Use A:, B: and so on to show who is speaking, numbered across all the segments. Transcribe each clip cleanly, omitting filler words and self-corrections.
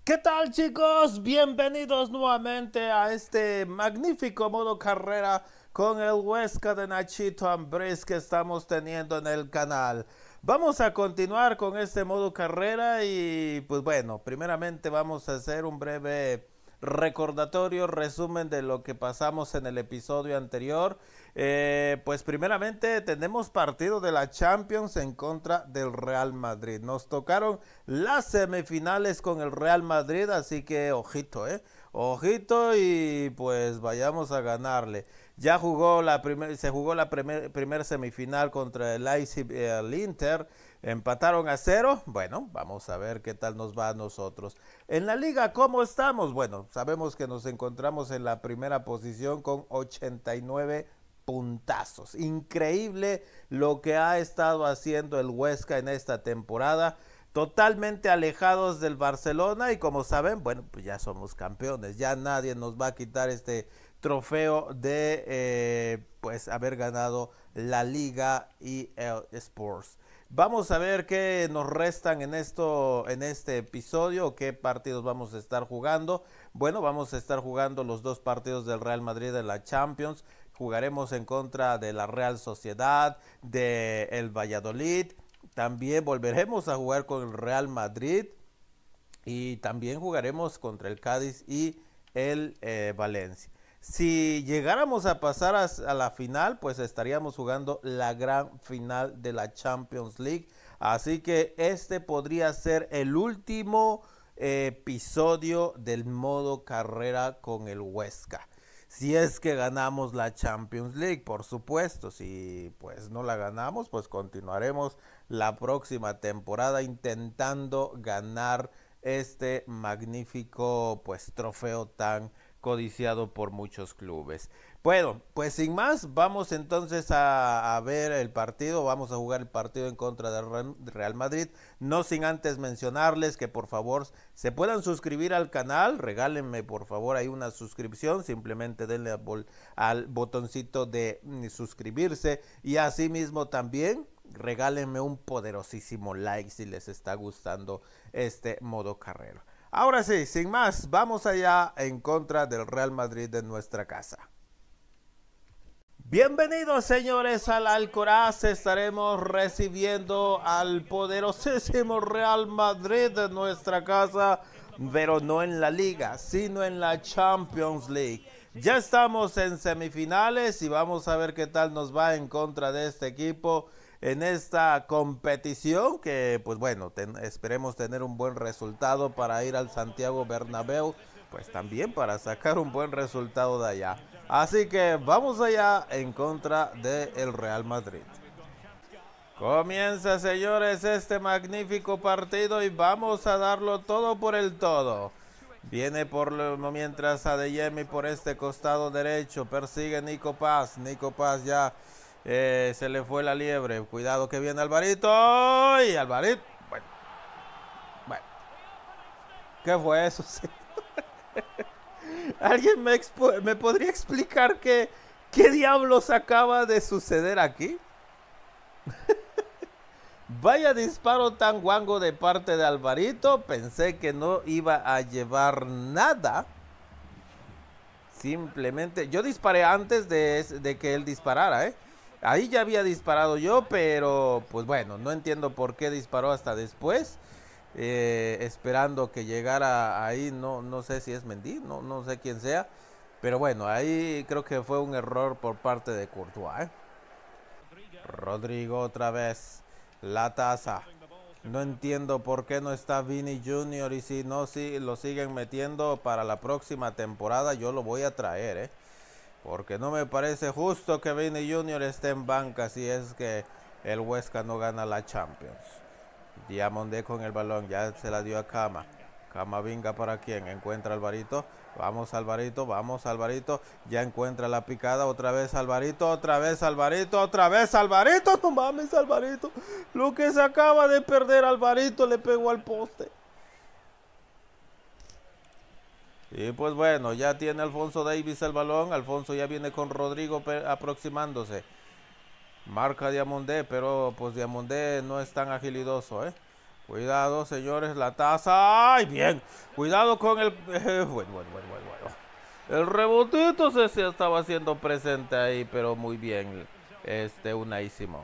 A: ¿Qué tal, chicos? Bienvenidos nuevamente a este magnífico modo carrera con el Huesca de Nachito Ambriz que estamos teniendo en el canal. Vamos a continuar con este modo carrera y pues bueno, primeramente vamos a hacer un breve recordatorio, resumen de lo que pasamos en el episodio anterior. Pues primeramente tenemos partido de la Champions en contra del Real Madrid. Nos tocaron las semifinales con el Real Madrid, así que ojito, ojito y pues vayamos a ganarle. Ya jugó se jugó la primer semifinal contra el Leipzig, el Inter, empataron a 0. Bueno, vamos a ver qué tal nos va a nosotros. En la liga, ¿cómo estamos? Bueno, sabemos que nos encontramos en la primera posición con 89 puntazos. Increíble lo que ha estado haciendo el Huesca en esta temporada. Totalmente alejados del Barcelona y como saben, bueno, pues ya somos campeones. Ya nadie nos va a quitar este trofeo de pues haber ganado la Liga y el Sports. Vamos a ver qué nos restan en este episodio, qué partidos vamos a estar jugando. Bueno, vamos a estar jugando los dos partidos del Real Madrid de la Champions. Jugaremos en contra de la Real Sociedad, de el Valladolid. También volveremos a jugar con el Real Madrid y también jugaremos contra el Cádiz y el Valencia. Si llegáramos a pasar a la final, pues estaríamos jugando la gran final de la Champions League. Así que este podría ser el último episodio del modo carrera con el Huesca. Si es que ganamos la Champions League, por supuesto. Si pues no la ganamos, pues continuaremos la próxima temporada intentando ganar este magnífico pues trofeo tan codiciado por muchos clubes. Bueno, pues sin más, vamos entonces a ver el partido, vamos a jugar el partido en contra del Real Madrid, no sin antes mencionarles que por favor se puedan suscribir al canal, regálenme por favor ahí una suscripción, simplemente denle al botoncito de suscribirse y asimismo también regálenme un poderosísimo like si les está gustando este modo carrera. Ahora sí, sin más, vamos allá en contra del Real Madrid de nuestra casa. Bienvenidos señores al Alcoraz, estaremos recibiendo al poderosísimo Real Madrid de nuestra casa, pero no en la Liga, sino en la Champions League. Ya estamos en semifinales y vamos a ver qué tal nos va en contra de este equipo en esta competición que pues bueno, esperemos tener un buen resultado para ir al Santiago Bernabéu, pues también para sacar un buen resultado de allá. Así que vamos allá en contra del Real Madrid. Comienza señores este magnífico partido y vamos a darlo todo por el todo. Viene mientras Adeyemi por este costado derecho, persigue Nico Paz ya se le fue la liebre, cuidado que viene Alvarito y Alvarito, bueno, ¿qué fue eso? ¿Alguien me podría explicar qué diablos acaba de suceder aquí? Vaya disparo tan guango de parte de Alvarito, pensé que no iba a llevar nada. Simplemente, yo disparé antes de que él disparara, Ahí ya había disparado yo, pero pues bueno, no entiendo por qué disparó hasta después. Esperando que llegara ahí, no sé si es Mendy, no sé quién sea. Pero bueno, ahí creo que fue un error por parte de Courtois, Rodrigo otra vez, la taza. No entiendo por qué no está Vini Junior y si no, si lo siguen metiendo para la próxima temporada, yo lo voy a traer, porque no me parece justo que Vini Junior esté en banca si es que el Huesca no gana la Champions. Diamondé con el balón, ya se la dio a Cama. Camavinga para quien encuentra Alvarito. Vamos Alvarito, ya encuentra la picada, otra vez Alvarito, no mames Alvarito, lo que se acaba de perder Alvarito, le pegó al poste. Y pues bueno, ya tiene Alfonso Davies el balón, Alfonso ya viene con Rodrigo aproximándose. Marca Diamondé, pero pues Diamondé no es tan agilidoso, Cuidado, señores, la taza. ¡Ay, bien! Cuidado con el... bueno. El rebotito se estaba haciendo presente ahí, pero muy bien. Unai Simón.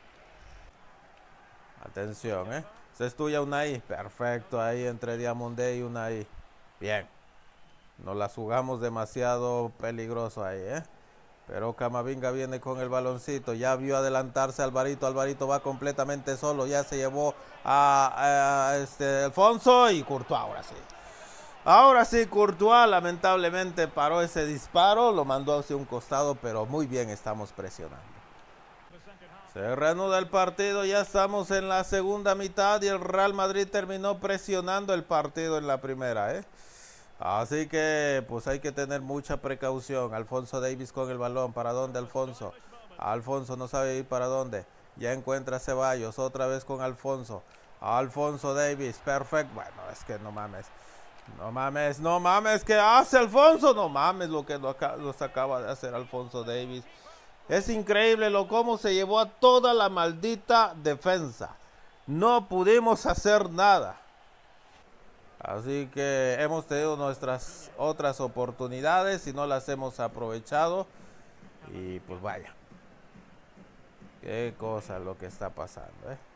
A: Atención, Esa es tuya, Unai. Perfecto, ahí entre Diamondé y Unai. Bien. No las jugamos demasiado peligroso ahí, Pero Camavinga viene con el baloncito. Ya vio adelantarse Alvarito. Alvarito va completamente solo. Ya se llevó a Alfonso y Courtois ahora sí. Ahora sí, Courtois lamentablemente paró ese disparo. Lo mandó hacia un costado, pero muy bien estamos presionando. Se reanuda el partido. Ya estamos en la segunda mitad y el Real Madrid terminó presionando el partido en la primera, Así que pues hay que tener mucha precaución. Alphonso Davies con el balón. ¿Para dónde, Alfonso? Alfonso no sabe ir para dónde. Ya encuentra a Ceballos. Otra vez con Alfonso. Alphonso Davies. Perfecto. Bueno, es que no mames. No mames. ¿Qué hace Alfonso? No mames lo que nos acaba de hacer Alphonso Davies. Es increíble cómo se llevó a toda la maldita defensa. No pudimos hacer nada. Así que hemos tenido nuestras otras oportunidades y no las hemos aprovechado. Y pues vaya. Qué cosa lo que está pasando,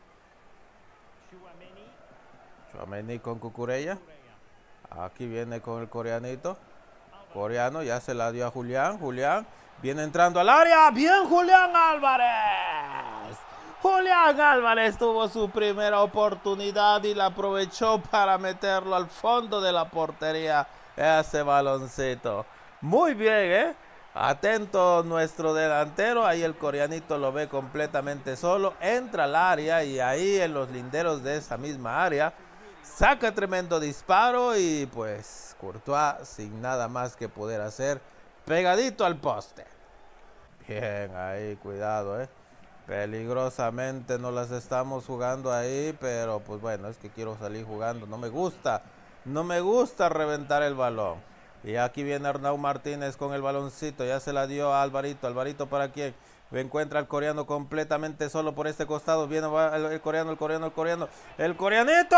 A: Tchouaméni con Cucurella. Aquí viene con el coreanito. Coreano ya se la dio a Julián. Julián viene entrando al área. Bien, Julián Álvarez. Julián Álvarez tuvo su primera oportunidad y la aprovechó para meterlo al fondo de la portería. Ese baloncito. Muy bien, Atento nuestro delantero. Ahí el coreanito lo ve completamente solo. Entra al área y ahí en los linderos de esa misma área saca tremendo disparo y pues Courtois sin nada más que poder hacer. Pegadito al poste. Bien, ahí cuidado, Peligrosamente no las estamos jugando ahí, pero pues bueno, es que quiero salir jugando. No me gusta reventar el balón. Y aquí viene Arnau Martínez con el baloncito. Ya se la dio a Alvarito. ¿Alvarito para quién? Encuentra al coreano completamente solo por este costado. Viene el coreano. ¡El coreanito!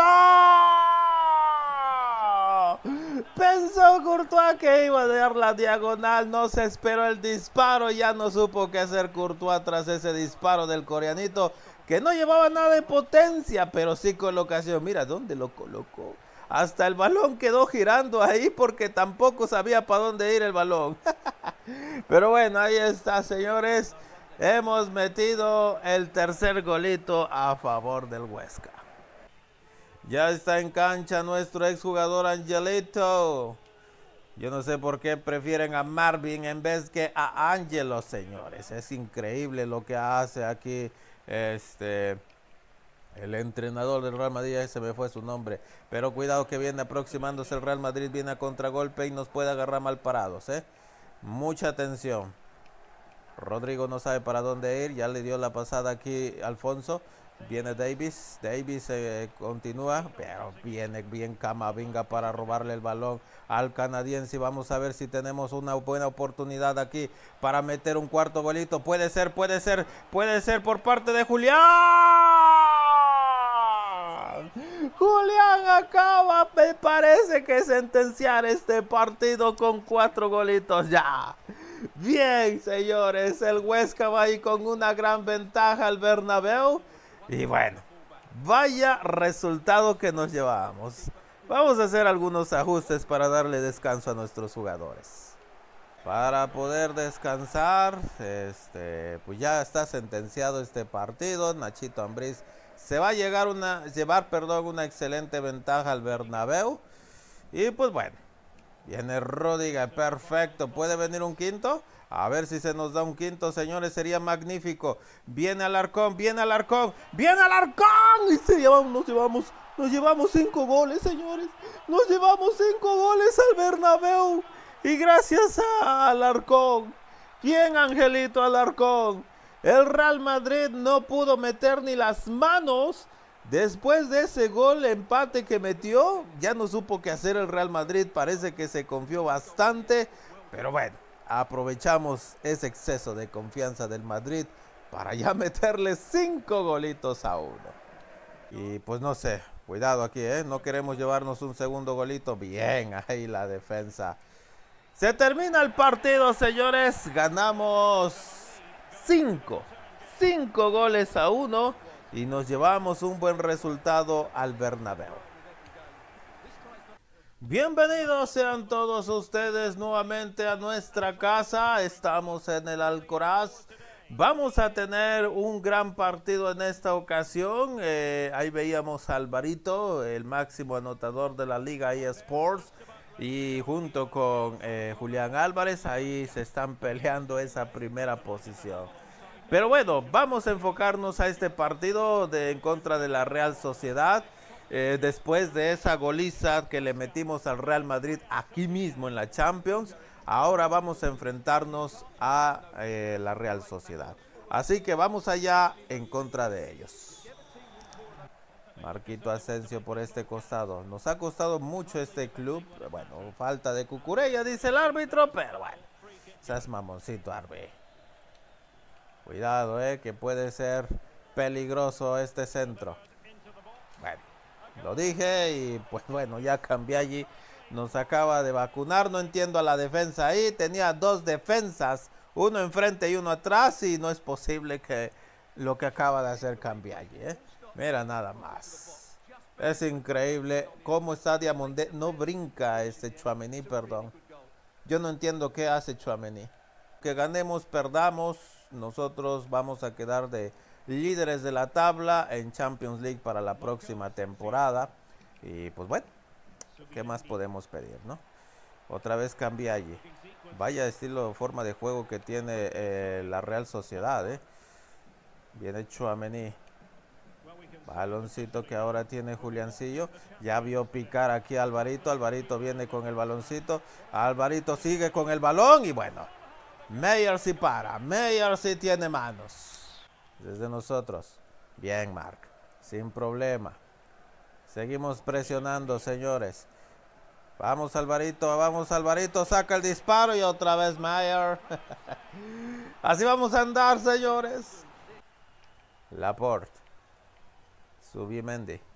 A: Pensó Courtois que iba a dar la diagonal. No se esperó el disparo. Ya no supo qué hacer Courtois tras ese disparo del coreanito, que no llevaba nada de potencia, pero sí colocación. Mira dónde lo colocó. Hasta el balón quedó girando ahí porque tampoco sabía para dónde ir el balón. Pero bueno, ahí está, señores. Hemos metido el tercer golito a favor del Huesca. Ya está en cancha nuestro exjugador Angelito. Yo no sé por qué prefieren a Marvin en vez que a Angelo, señores. Es increíble lo que hace aquí el entrenador del Real Madrid. Se me fue su nombre. Pero cuidado que viene aproximándose el Real Madrid. Viene a contragolpe y nos puede agarrar mal parados. Mucha atención. Rodrigo no sabe para dónde ir. Ya le dio la pasada aquí Alfonso. Viene Davies. Davies continúa. Pero viene bien Camavinga para robarle el balón al canadiense. Vamos a ver si tenemos una buena oportunidad aquí para meter un cuarto golito. Puede ser por parte de Julián. Julián acaba, me parece que sentenciar este partido con 4 golitos ya. Bien, señores, el Huesca va ahí con una gran ventaja al Bernabéu. Y bueno, vaya resultado que nos llevamos. Vamos a hacer algunos ajustes para darle descanso a nuestros jugadores. Para poder descansar, pues ya está sentenciado este partido. Nachito Ambriz se va a llevar una excelente ventaja al Bernabéu. Y pues bueno, viene Rudiger, perfecto. ¿Puede venir un quinto? A ver si se nos da un quinto, señores, sería magnífico. Viene Alarcón. ¡Y nos llevamos 5 goles, señores! ¡Nos llevamos 5 goles al Bernabéu! Y gracias a Alarcón. Bien, Angelito Alarcón. El Real Madrid no pudo meter ni las manos. Después de ese gol empate que metió, ya no supo qué hacer el Real Madrid. Parece que se confió bastante. Pero bueno, aprovechamos ese exceso de confianza del Madrid para ya meterle 5 golitos a 1. Y pues no sé, Cuidado aquí, no queremos llevarnos un segundo golito. Bien, ahí la defensa. Se termina el partido, señores. Ganamos 5 goles a 1 y nos llevamos un buen resultado al Bernabéu. Bienvenidos sean todos ustedes nuevamente a nuestra casa. Estamos en el Alcoraz. Vamos a tener un gran partido en esta ocasión. Ahí veíamos a Alvarito, el máximo anotador de la Liga eSports. Y junto con Julián Álvarez, ahí se están peleando esa primera posición. Pero bueno, vamos a enfocarnos a este partido en contra de la Real Sociedad. Después de esa goliza que le metimos al Real Madrid aquí mismo en la Champions, ahora vamos a enfrentarnos a la Real Sociedad. Así que vamos allá en contra de ellos. Marquito Asensio por este costado. Nos ha costado mucho este club. Bueno, falta de Cucurella, dice el árbitro, pero bueno. Seas mamoncito, árbitro. Cuidado, que puede ser peligroso este centro. Bueno, lo dije y pues bueno, ya cambié allí. Nos acaba de vacunar, no entiendo a la defensa ahí. Tenía 2 defensas, uno enfrente y uno atrás, y no es posible que lo que acaba de hacer cambie allí, Mira nada más. Es increíble cómo está Diamondé. No brinca Tchouaméni, perdón. Yo no entiendo qué hace Tchouaméni. Que ganemos, perdamos, nosotros vamos a quedar de líderes de la tabla en Champions League para la próxima temporada. Y pues bueno, ¿qué más podemos pedir, no? Otra vez cambié allí. Vaya estilo, forma de juego que tiene la Real Sociedad, Viene Tchouaméni. Baloncito que ahora tiene Juliancillo. Ya vio picar aquí a Alvarito. Alvarito viene con el baloncito. Alvarito sigue con el balón y bueno, Meyer sí para. Meyer sí tiene manos. Desde nosotros. Bien, Marc. Sin problema. Seguimos presionando, señores. Vamos, Alvarito. Saca el disparo y otra vez Meyer. Así vamos a andar, señores. Laporte. Zubimendi.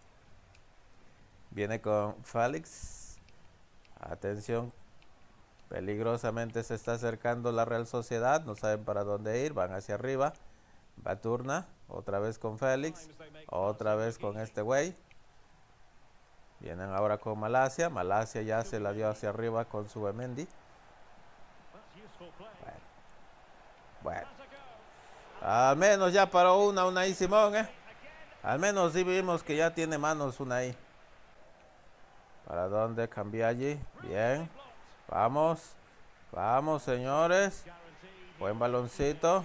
A: Viene con Félix. Atención. Peligrosamente se está acercando la Real Sociedad. No saben para dónde ir. Van hacia arriba. Baturna. Otra vez con Félix. Otra vez con este güey. Vienen ahora con Malacia. Malacia ya se la dio hacia arriba con Zubimendi. Bueno. Al menos ya paró Unai Simón, Al menos sí vimos que ya tiene manos Unai. ¿Para dónde cambié allí? Bien. Vamos. Vamos, señores. Buen baloncito.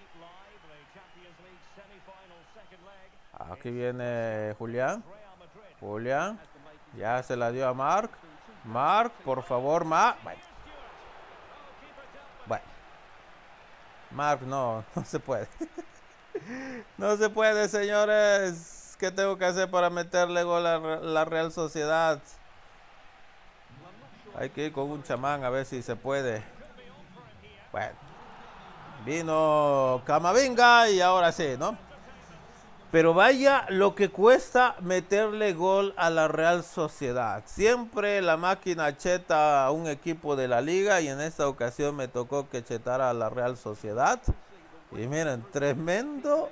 A: Aquí viene Julián. Julián. Ya se la dio a Marc. Marc, por favor, Bueno. Marc, no se puede. No se puede, señores. ¿Qué tengo que hacer para meterle gol a la Real Sociedad? Hay que ir con un chamán a ver si se puede. Bueno. Vino Camavinga y ahora sí, ¿no? Pero vaya lo que cuesta meterle gol a la Real Sociedad. Siempre la máquina cheta a un equipo de la liga y en esta ocasión me tocó que chetara a la Real Sociedad. Y miren, tremendo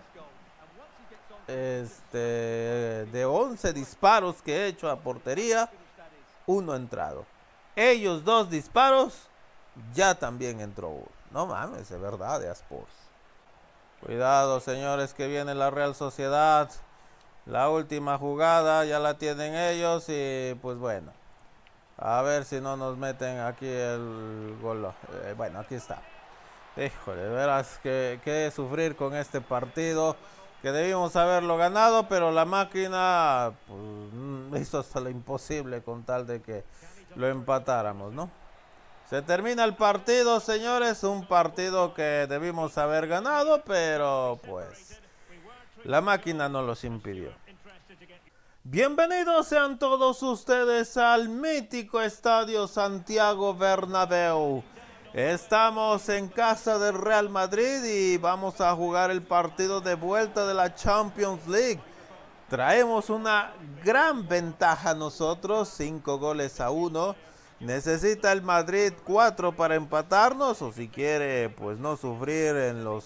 A: de 11 disparos que he hecho a portería, 1 entrado. Ellos 2 disparos, ya también entró 1. No mames, es verdad, de Sports. Cuidado, señores, que viene la Real Sociedad. La última jugada ya la tienen ellos y pues bueno. A ver si no nos meten aquí el gol. Bueno, aquí está. Híjole, de veras que sufrir con este partido. Que debimos haberlo ganado, pero la máquina pues, hizo hasta lo imposible con tal de que lo empatáramos, ¿no? Se termina el partido, señores, un partido que debimos haber ganado, pero pues la máquina no los impidió. Bienvenidos sean todos ustedes al mítico Estadio Santiago Bernabéu. Estamos en casa del Real Madrid y vamos a jugar el partido de vuelta de la Champions League. Traemos una gran ventaja nosotros, 5 goles a 1. Necesita el Madrid 4 para empatarnos, o si quiere pues no sufrir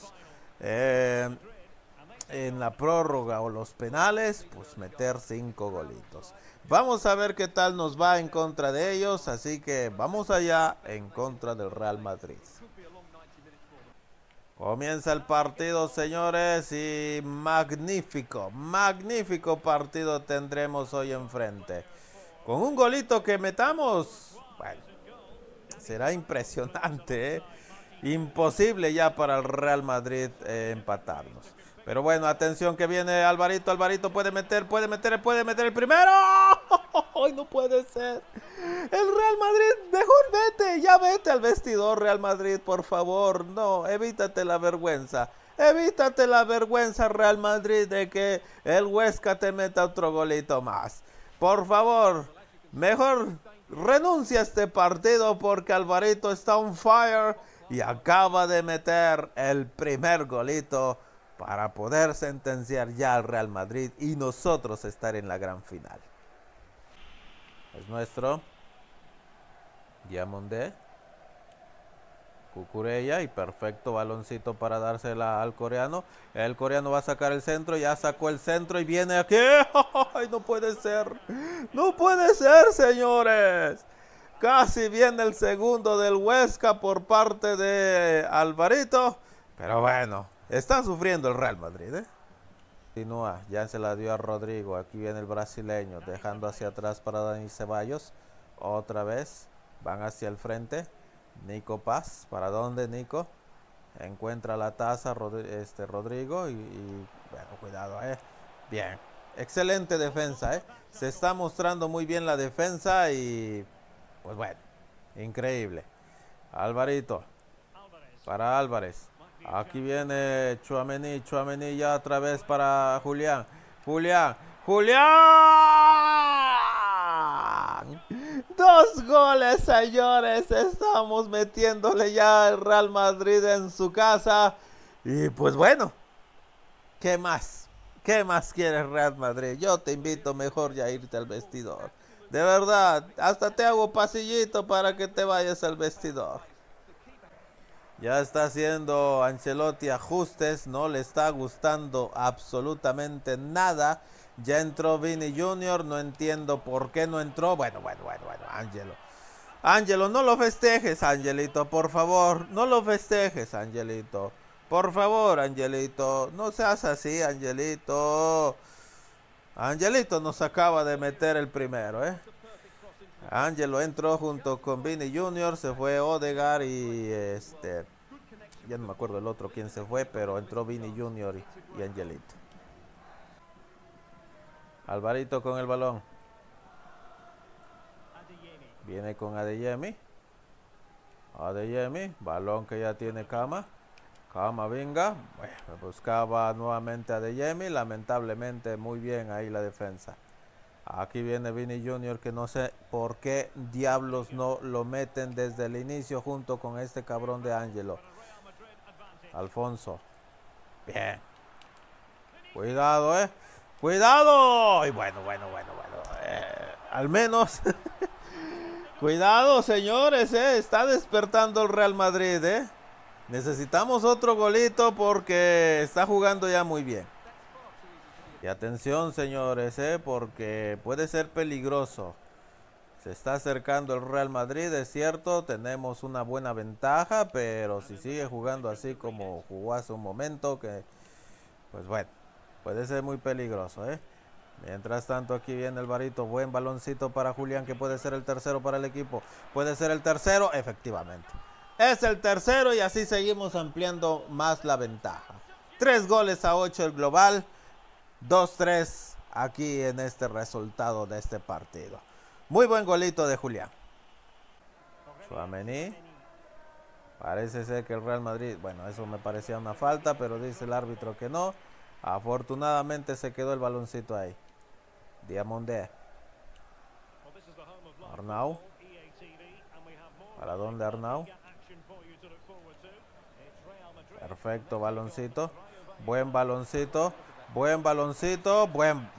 A: en la prórroga o los penales, pues meter 5 golitos. Vamos a ver qué tal nos va en contra de ellos, así que vamos allá en contra del Real Madrid. Comienza el partido, señores, y magnífico partido tendremos hoy enfrente. Con un golito que metamos, bueno, será impresionante, ¿eh? Imposible ya para el Real Madrid empatarnos. Pero bueno, atención que viene Alvarito. Alvarito puede meter el primero. ¡Ay, no puede ser! El Real Madrid, mejor vete, ya vete al vestidor, Real Madrid, por favor. No, evítate la vergüenza. Evítate la vergüenza, Real Madrid, de que el Huesca te meta otro golito más. Por favor, mejor renuncia a este partido porque Alvarito está on fire y acaba de meter el primer golito para poder sentenciar ya al Real Madrid y nosotros estar en la gran final. Es nuestro. Diamondé. Cucurella y perfecto baloncito para dársela al coreano. El coreano va a sacar el centro, ya sacó el centro y viene aquí. ¡Ay, no puede ser! ¡No puede ser, señores! Casi viene el segundo del Huesca por parte de Alvarito. Pero bueno, está sufriendo el Real Madrid, ¿eh? Continúa, ya se la dio a Rodrigo. Aquí viene el brasileño, dejando hacia atrás para Dani Ceballos. Otra vez, van hacia el frente. Nico Paz, ¿para dónde, Nico? Encuentra la taza Rodrigo y bueno, cuidado, bien, excelente defensa, se está mostrando muy bien la defensa y pues bueno, increíble. Alvarito, para Álvarez, aquí viene Tchouaméni ya otra vez para Julián, ¡2 goles, señores! Estamos metiéndole ya al Real Madrid en su casa. Y pues bueno, ¿qué más? ¿Qué más quieres, Real Madrid? Yo te invito mejor ya a irte al vestidor. De verdad, hasta te hago pasillito para que te vayas al vestidor. Ya está haciendo Ancelotti ajustes, no le está gustando absolutamente nada. Ya entró Vini Junior, no entiendo por qué no entró. Bueno, Ángelo, no lo festejes, Angelito, por favor. No lo festejes, Angelito. Por favor, Angelito, no seas así, Angelito. Angelito nos acaba de meter el primero, Ángelo entró junto con Vini Junior, se fue Odegaard y ya no me acuerdo el otro quién se fue, pero entró Vini Junior y Angelito. Alvarito con el balón. Viene con Adeyemi. Balón que ya tiene Cama. Venga. Bueno, buscaba nuevamente a Adeyemi. Lamentablemente muy bien ahí la defensa. Aquí viene Vini Junior, que no sé por qué diablos no lo meten desde el inicio junto con este cabrón de Ángelo. Alfonso. Bien. Cuidado, Cuidado. Y bueno. Al menos. Cuidado, señores, Está despertando el Real Madrid, Necesitamos otro golito porque está jugando ya muy bien. Y atención, señores, porque puede ser peligroso. Se está acercando el Real Madrid, es cierto, tenemos una buena ventaja, pero si sigue jugando así como jugó hace un momento, que pues bueno, puede ser muy peligroso, Mientras tanto, aquí viene el Alvarito, buen baloncito para Julián, que puede ser el tercero para el equipo. Puede ser el tercero, efectivamente. Es el tercero y así seguimos ampliando más la ventaja. 3-8 el global, 2-3 aquí en este resultado de este partido. Muy buen golito de Julián. Tchouaméni. Parece ser que el Real Madrid, bueno, eso me parecía una falta, pero dice el árbitro que no. Afortunadamente se quedó el baloncito ahí. Diamondé. Arnau. ¿Para dónde Arnau? Perfecto baloncito. Buen baloncito. Buen baloncito, bueno.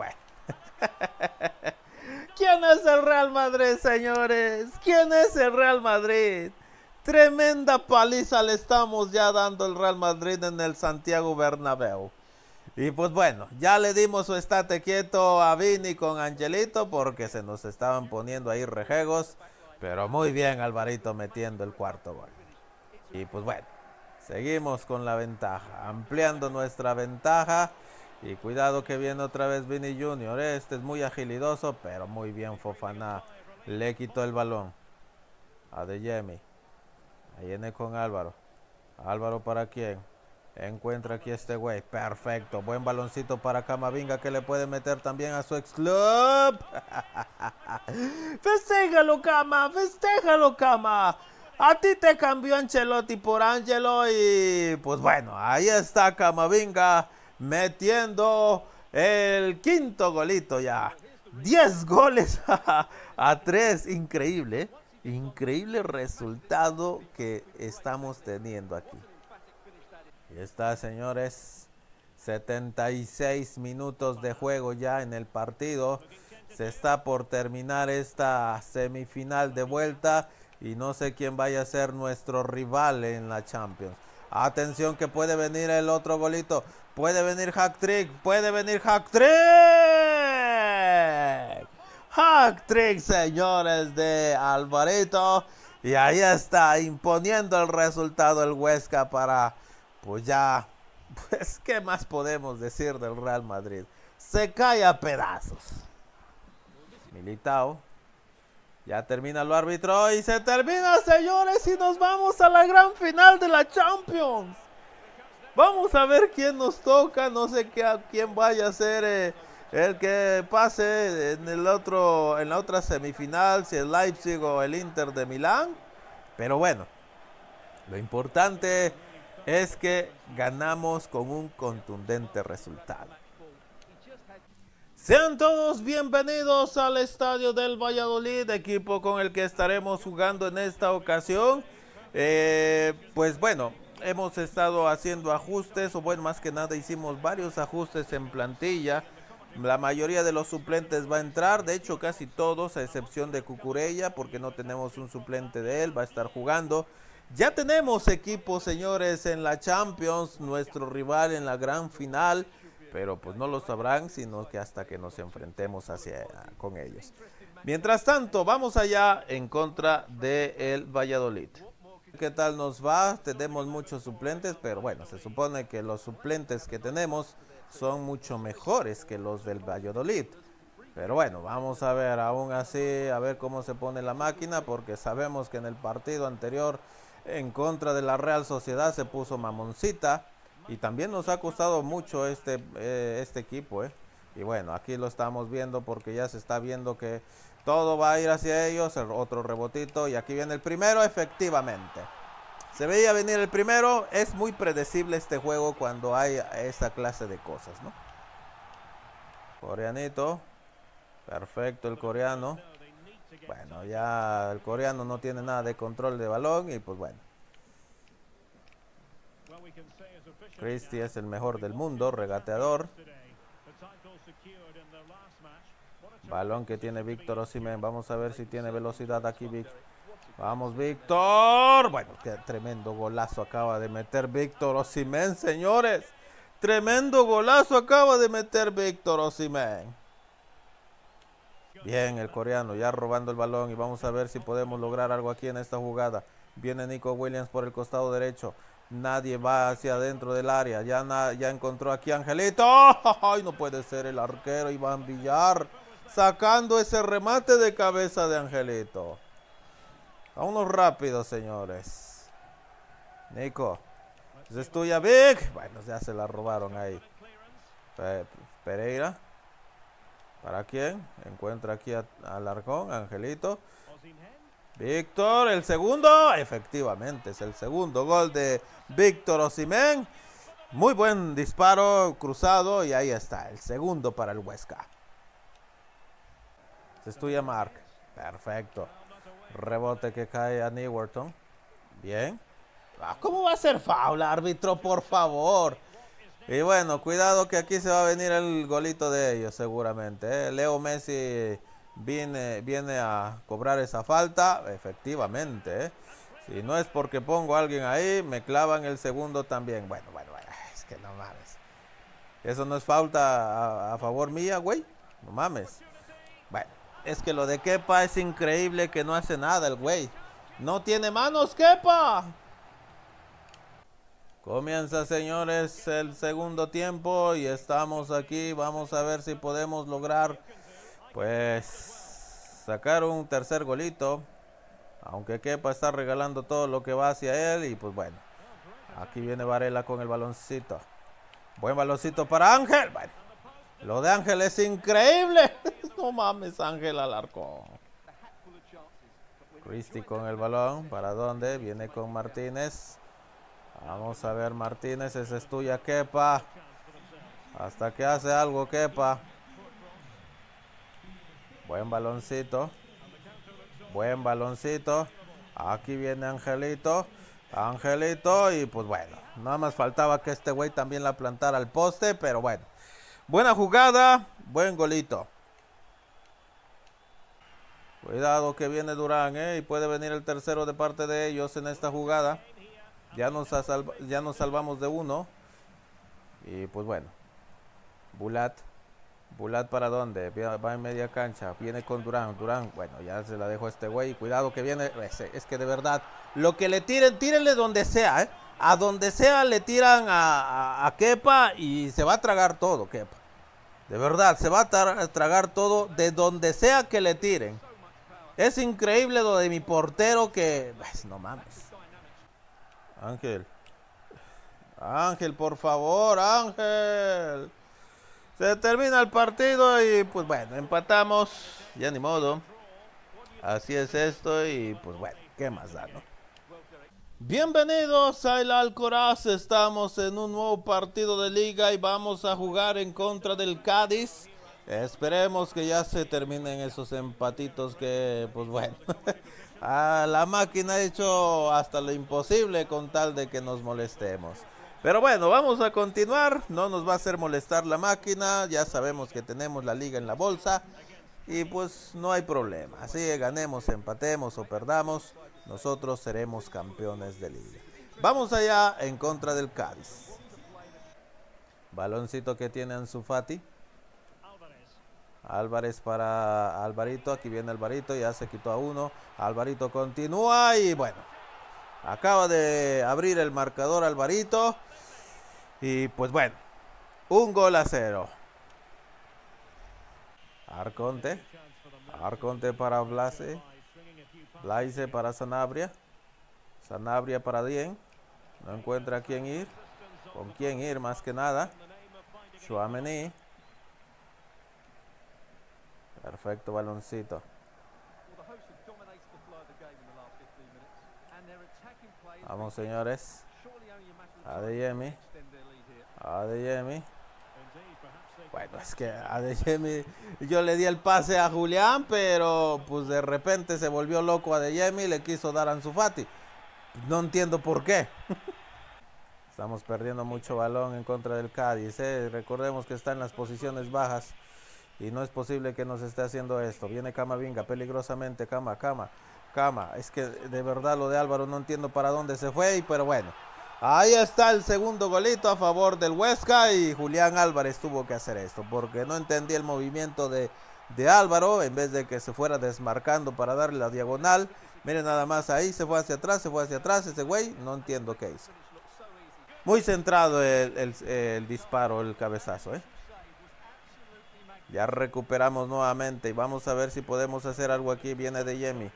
A: ¿Quién es el Real Madrid, señores? ¿Quién es el Real Madrid? Tremenda paliza le estamos ya dando el Real Madrid en el Santiago Bernabéu. Y pues bueno, ya le dimos su estate quieto a Vini con Angelito porque se nos estaban poniendo ahí rejegos. Pero muy bien Alvarito metiendo el cuarto gol. Y pues bueno, seguimos con la ventaja, ampliando nuestra ventaja. Y cuidado que viene otra vez Vini Junior. Este es muy agilidoso, pero muy bien Fofana. Le quitó el balón a Adeyemi. Ahí viene con Álvaro. Álvaro para quién. Encuentra aquí este güey. Perfecto. Buen baloncito para Camavinga que le puede meter también a su ex club. Festéjalo, Cama. Festéjalo, Cama. A ti te cambió Ancelotti por Angelo. Y pues bueno, ahí está Camavinga metiendo el quinto golito ya. 10 goles a 3. Increíble. Increíble resultado que estamos teniendo aquí. Y está, señores, 76 minutos de juego ya en el partido. Se está por terminar esta semifinal de vuelta y no sé quién vaya a ser nuestro rival en la Champions. Atención que puede venir el otro golito. Puede venir hat-trick. Puede venir hat-trick. Hat-trick, señores, de Alvarito. Y ahí está, imponiendo el resultado el Huesca para... Pues ya, pues qué más podemos decir del Real Madrid. Se cae a pedazos. Militao. Ya termina el árbitro y se termina, señores, y nos vamos a la gran final de la Champions. Vamos a ver quién nos toca, no sé quién vaya a ser el que pase en la otra semifinal, si el Leipzig o el Inter de Milán. Pero bueno, lo importante es que ganamos con un contundente resultado. Sean todos bienvenidos al Estadio del Valladolid, equipo con el que estaremos jugando en esta ocasión. Pues bueno, hemos estado haciendo ajustes, o bueno, más que nada hicimos varios ajustes en plantilla. La mayoría de los suplentes va a entrar, de hecho casi todos, a excepción de Cucurella, porque no tenemos un suplente de él, va a estar jugando. Ya tenemos equipo, señores, en la Champions, nuestro rival en la gran final, pero pues no lo sabrán, sino que hasta que nos enfrentemos con ellos. Mientras tanto, vamos allá en contra del Valladolid. ¿Qué tal nos va? Tenemos muchos suplentes, pero bueno, se supone que los suplentes que tenemos son mucho mejores que los del Valladolid. Pero bueno, vamos a ver, aún así, a ver cómo se pone la máquina, porque sabemos que en el partido anterior en contra de la Real Sociedad se puso mamoncita y también nos ha costado mucho este equipo, y bueno, aquí lo estamos viendo porque ya se está viendo que todo va a ir hacia ellos. El otro rebotito y aquí viene el primero. Efectivamente se veía venir el primero. Es muy predecible este juego cuando hay esta clase de cosas, ¿no? Coreanito, perfecto el coreano. Bueno, ya el coreano no tiene nada de control de balón y pues bueno. Cristi es el mejor del mundo, regateador. Balón que tiene Víctor Osimhen. Vamos a ver si tiene velocidad aquí, Víctor. Vamos, Víctor. Bueno, qué tremendo golazo acaba de meter Víctor Osimhen, señores. Tremendo golazo acaba de meter Víctor Osimhen. Bien, el coreano ya robando el balón y vamos a ver si podemos lograr algo aquí en esta jugada. Viene Nico Williams por el costado derecho. Nadie va hacia adentro del área. Ya encontró aquí a Angelito. ¡Ay, no puede ser! El arquero Iván Villar sacando ese remate de cabeza de Angelito. Vámonos rápido, señores. Nico. Es tuya, Vic. Bueno, ya se la robaron ahí. Pereira. ¿Para quién? Encuentra aquí a Alarcón, Angelito. Víctor, el segundo. Efectivamente, es el segundo gol de Víctor Osimhen. Muy buen disparo cruzado y ahí está, el segundo para el Huesca. Es tuya, Mark. Perfecto. Rebote que cae a Newerton. Bien. ¿Cómo va a ser foul, árbitro? Por favor. Y bueno, cuidado que aquí se va a venir el golito de ellos seguramente. Leo Messi viene a cobrar esa falta, efectivamente. Si no es porque pongo a alguien ahí, me clavan el segundo también. Bueno, es que no mames. Eso no es falta a favor mía, güey. No mames. Bueno, es que lo de Kepa es increíble que no hace nada el güey. No tiene manos, Kepa. Comienza, señores, el segundo tiempo y estamos aquí. Vamos a ver si podemos lograr, pues, sacar un tercer golito. Aunque Kepa está regalando todo lo que va hacia él. Y pues bueno, aquí viene Varela con el baloncito. Buen baloncito para Ángel. Bueno, lo de Ángel es increíble. No mames, Ángel al arco. Cristi con el balón. ¿Para dónde? Viene con Martínez. Vamos a ver, Martínez, esa es tuya, Kepa. Hasta que hace algo, Kepa. Buen baloncito. Buen baloncito. Aquí viene Angelito. Angelito y pues bueno. Nada más faltaba que este güey también la plantara al poste, pero bueno. Buena jugada. Buen golito. Cuidado que viene Durán, y puede venir el tercero de parte de ellos en esta jugada. Ya nos salvamos de uno. Y pues bueno. Bulat para dónde, va en media cancha, viene con Durán, bueno, ya se la dejó este güey, cuidado que viene, es que de verdad, lo que le tiren, tírenle donde sea, a donde sea le tiran a Kepa y se va a tragar todo, Kepa, de verdad, se va a tragar todo de donde sea que le tiren. Es increíble lo de mi portero que, pues, no mames. Ángel, por favor, Ángel. Se termina el partido y pues bueno, empatamos, ya ni modo. Así es esto y pues bueno, ¿qué más da, no? Bienvenidos a El Alcoraz, estamos en un nuevo partido de liga y vamos a jugar en contra del Cádiz. Esperemos que ya se terminen esos empatitos que pues bueno, la máquina ha hecho hasta lo imposible con tal de que nos molestemos. Pero bueno, vamos a continuar, no nos va a hacer molestar la máquina, ya sabemos que tenemos la liga en la bolsa y pues no hay problema, así ganemos, empatemos o perdamos, nosotros seremos campeones de liga. Vamos allá en contra del Cádiz. Baloncito que tiene Ansu Fati. Álvarez para Alvarito, aquí viene Alvarito, ya se quitó a uno, Alvarito continúa y bueno, acaba de abrir el marcador Alvarito y pues bueno, 1-0. Arconte para Blaise para Sanabria para Dien, no encuentra a quién ir, con quién ir más que nada. Tchouaméni. Perfecto baloncito. Vamos, señores. Adeyemi. Bueno, es que Adeyemi, yo le di el pase a Julián, pero pues de repente se volvió loco Adeyemi y le quiso dar a Ansu Fati. No entiendo por qué. Estamos perdiendo mucho balón en contra del Cádiz. Recordemos que está en las posiciones bajas y no es posible que nos esté haciendo esto. Viene Camavinga peligrosamente. Cama. Es que de verdad lo de Álvaro no entiendo para dónde se fue, pero bueno. Ahí está el segundo golito a favor del Huesca y Julián Álvarez tuvo que hacer esto porque no entendí el movimiento de Álvaro en vez de que se fuera desmarcando para darle la diagonal. Miren nada más ahí, se fue hacia atrás ese güey, no entiendo qué hizo. Muy centrado el disparo, el cabezazo, Ya recuperamos nuevamente y vamos a ver si podemos hacer algo aquí. Viene Adeyemi.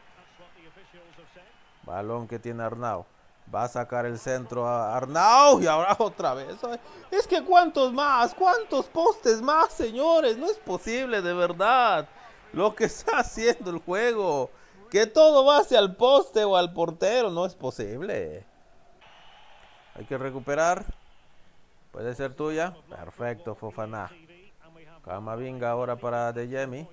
A: Balón que tiene Arnau. Va a sacar el centro a Arnau y ahora otra vez. Es que cuántos postes más, señores. No es posible, de verdad. Lo que está haciendo el juego. Que todo va hacia el poste o al portero. No es posible. Hay que recuperar. Puede ser tuya. Perfecto, Fofana. Camavinga ahora para Adeyemi.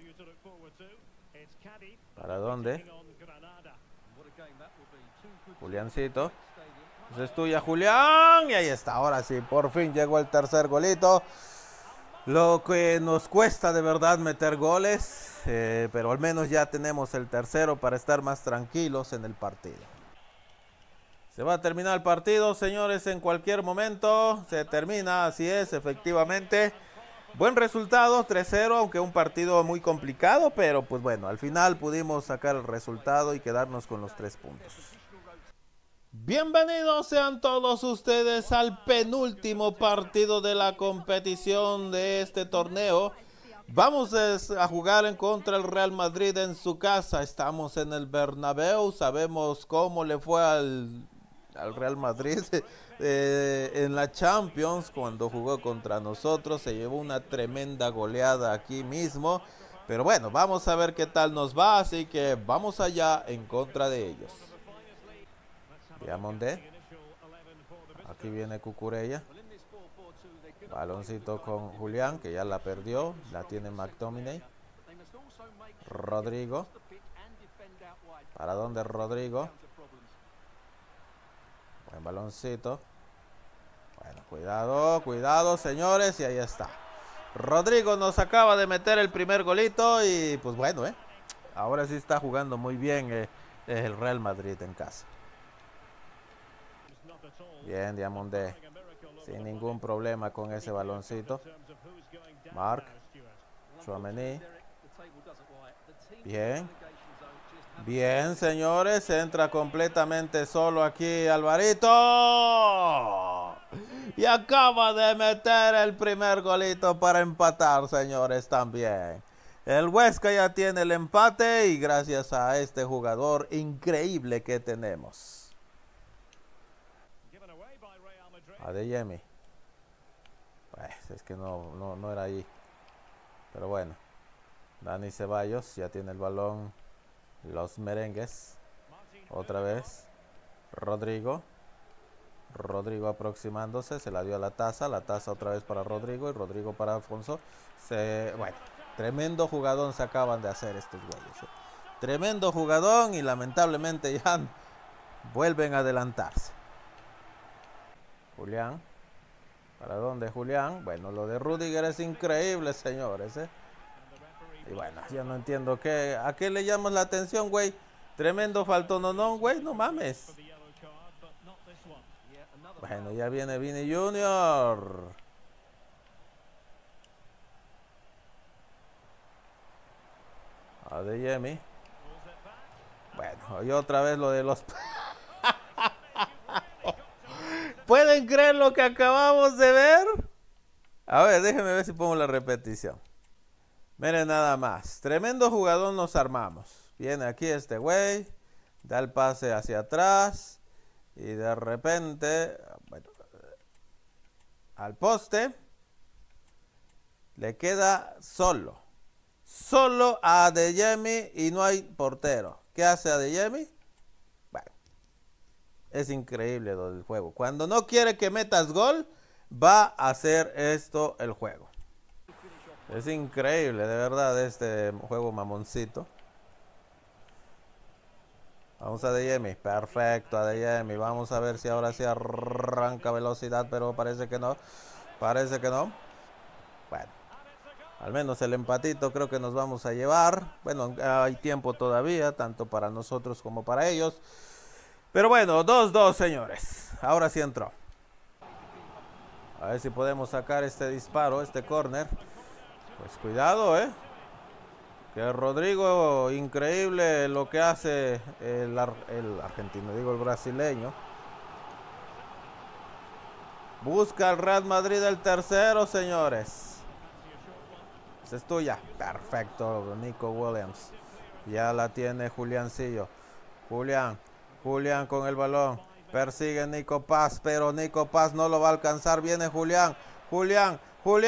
A: ¿Para dónde? Juliancito. Es tuya, Julián. Y ahí está, ahora sí, por fin llegó el tercer golito. Lo que nos cuesta de verdad meter goles, pero al menos ya tenemos el tercero para estar más tranquilos en el partido. Se va a terminar el partido, señores, en cualquier momento. Se termina, así es, efectivamente. Buen resultado, 3-0, aunque un partido muy complicado, pero pues bueno, al final pudimos sacar el resultado y quedarnos con los 3 puntos. Bienvenidos sean todos ustedes al penúltimo partido de la competición de este torneo. Vamos a jugar en contra del Real Madrid en su casa. Estamos en el Bernabéu. Sabemos cómo le fue al Real Madrid en la Champions cuando jugó contra nosotros. Se llevó una tremenda goleada aquí mismo. Pero bueno, vamos a ver qué tal nos va. Así que vamos allá en contra de ellos. Diamondé. Aquí viene Cucurella. Baloncito con Julián, que ya la perdió. La tiene McTominay. Rodrigo. ¿Para dónde Rodrigo? Buen baloncito. Bueno, cuidado, cuidado, señores. Y ahí está. Rodrigo nos acaba de meter el primer golito. Y pues bueno, ahora sí está jugando muy bien el Real Madrid en casa. Bien, Diamondé. Sin ningún problema con ese baloncito. Mark. Chouameni. Bien. Bien, señores. Entra completamente solo aquí Alvarito. Y acaba de meter el primer golito para empatar, señores, también. El Huesca ya tiene el empate y gracias a este jugador increíble que tenemos. Adeyemi. Pues es que no era ahí. Pero bueno. Dani Ceballos ya tiene el balón. Los merengues. Otra vez. Rodrigo. Rodrigo aproximándose. Se la dio a la taza. La taza otra vez para Rodrigo. Y Rodrigo para Alfonso. Bueno. Tremendo jugadón se acaban de hacer estos güeyes. Tremendo jugadón. Y lamentablemente ya vuelven a adelantarse. Julián. ¿Para dónde Julián? Bueno, lo de Rudiger es increíble, señores. Y bueno, yo no entiendo a qué le llamas la atención, güey. Tremendo faltononón, güey, no mames. Bueno, ya viene Vini Junior. Adeyemi. Bueno, y otra vez lo de los... ¿Pueden creer lo que acabamos de ver? A ver, déjenme ver si pongo la repetición. Miren nada más. Tremendo jugador nos armamos. Viene aquí este güey. Da el pase hacia atrás. Y de repente... Bueno, al poste. Le queda solo. Solo a Adeyemi y no hay portero. ¿Qué hace Adeyemi? Es increíble lo del juego. Cuando no quiere que metas gol, va a hacer esto el juego. Es increíble, de verdad, este juego mamoncito. Vamos a Adeyemi. Perfecto, Adeyemi. Vamos a ver si ahora sí arranca velocidad, pero parece que no. Parece que no. Bueno, al menos el empatito creo que nos vamos a llevar. Bueno, hay tiempo todavía, tanto para nosotros como para ellos. Pero bueno, 2-2, señores. Ahora sí entró. A ver si podemos sacar este disparo, este córner. Pues cuidado, Que Rodrigo, increíble lo que hace el argentino, digo el brasileño. Busca el Real Madrid el tercero, señores. Esa es tuya. Perfecto, Nico Williams. Ya la tiene Juliancillo. Julián con el balón. Persigue Nico Paz, pero Nico Paz no lo va a alcanzar. Viene Julián. Julián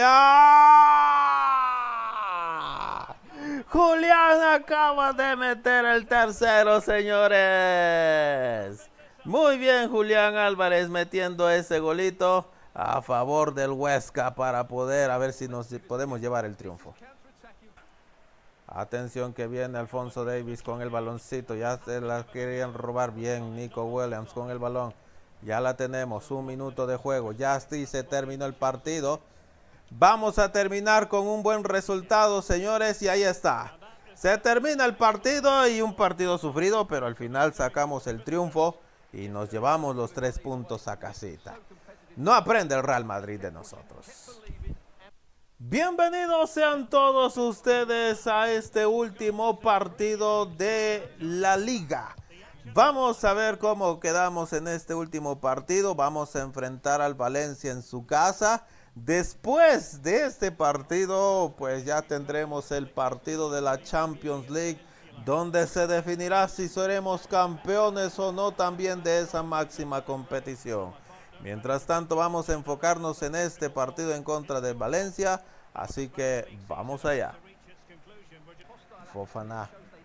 A: acaba de meter el tercero, señores. Muy bien, Julián Álvarez metiendo ese golito a favor del Huesca para poder a ver si nos podemos llevar el triunfo. Atención que viene Alfonso Davies con el baloncito. Ya se la querían robar bien. Nico Williams con el balón. Ya la tenemos, 1 minuto de juego. Ya sí se terminó el partido. Vamos a terminar con un buen resultado, señores, y ahí está. Se termina el partido y un partido sufrido, pero al final sacamos el triunfo y nos llevamos los 3 puntos a casita. No aprende el Real Madrid de nosotros. Bienvenidos sean todos ustedes a este último partido de la liga. Vamos a ver cómo quedamos en este último partido. Vamos a enfrentar al Valencia en su casa. Después de este partido, pues ya tendremos el partido de la Champions League, donde se definirá si seremos campeones o no también de esa máxima competición. Mientras tanto, vamos a enfocarnos en este partido en contra de Valencia, así que vamos allá. Fofana